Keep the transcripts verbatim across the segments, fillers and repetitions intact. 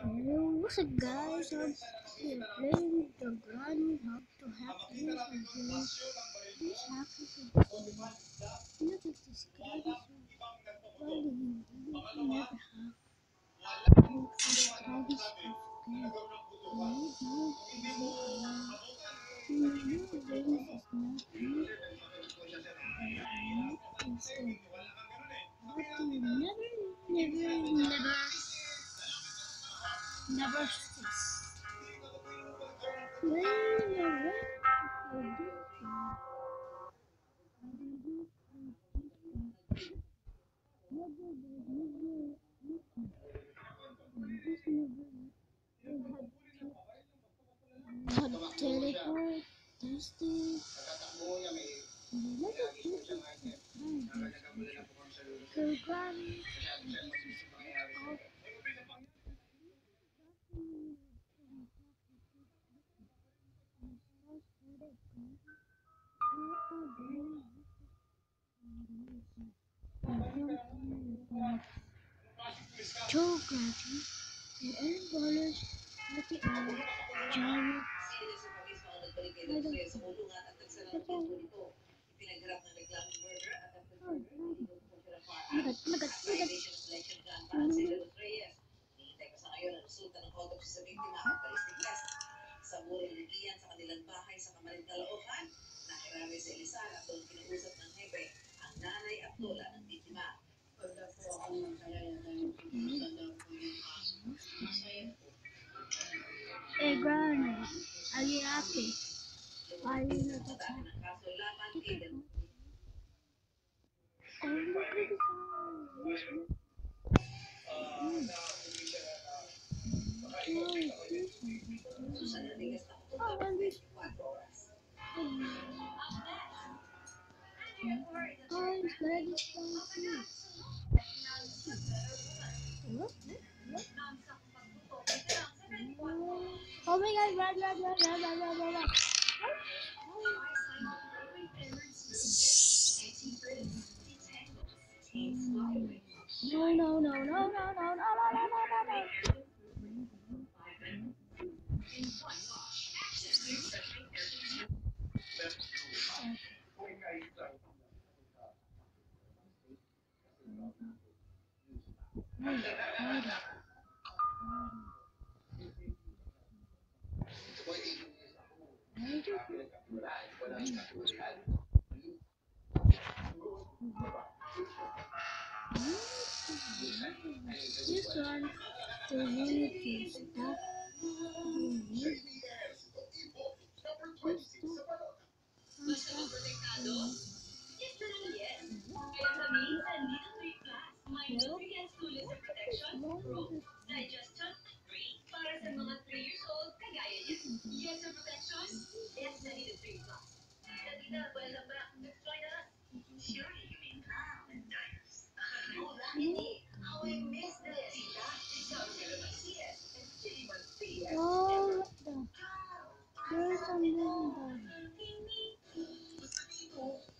What's up, guys? I'm here playing the granny how to hack this again. This hack is a look at this granny so probably you never hack. Look for the granny so scared. Right now, you know this is not me. Not instead. But you never, never, never, never cease. Wait a minute. Teleport, testing. Programming. Geography and any dollars at the end. Giant. Magat, magat, magat. Hey, Granny, are you happy? Are you not happy? Oh, look at this one. Oh, and this one. Oh, it's got this one too. What? Oh my god, run, run, run, run, run, run, run, run. No, no, no, no, no, no, no, no, no, no, no, no. This one, the unit is stuck. Oh, what the? There's something down.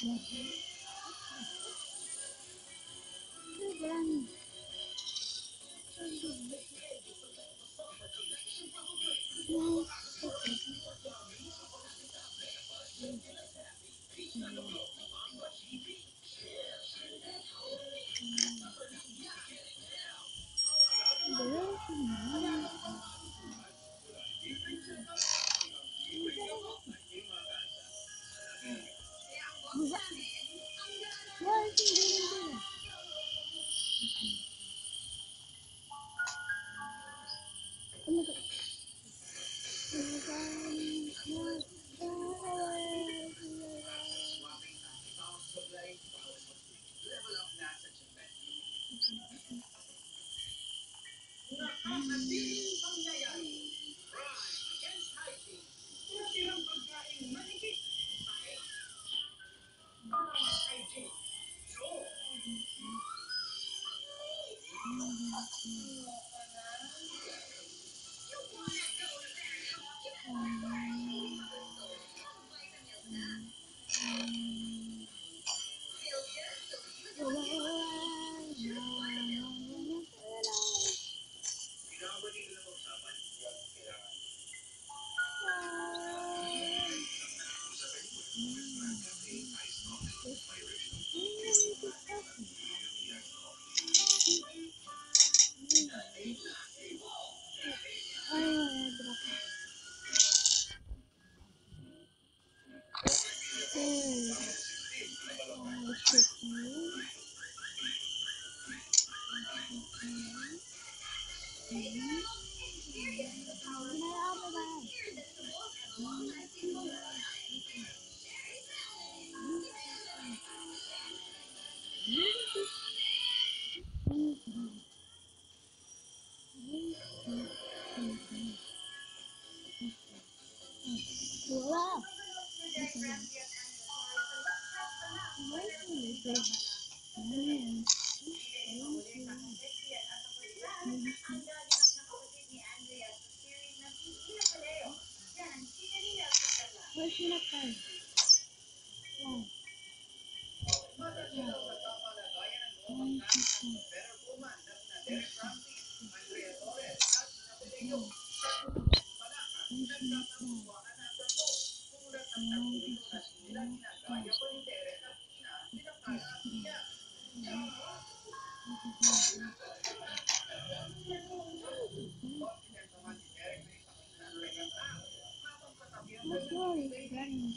Granny. Wow. Where's my phone? Wow. What's wrong with Granny?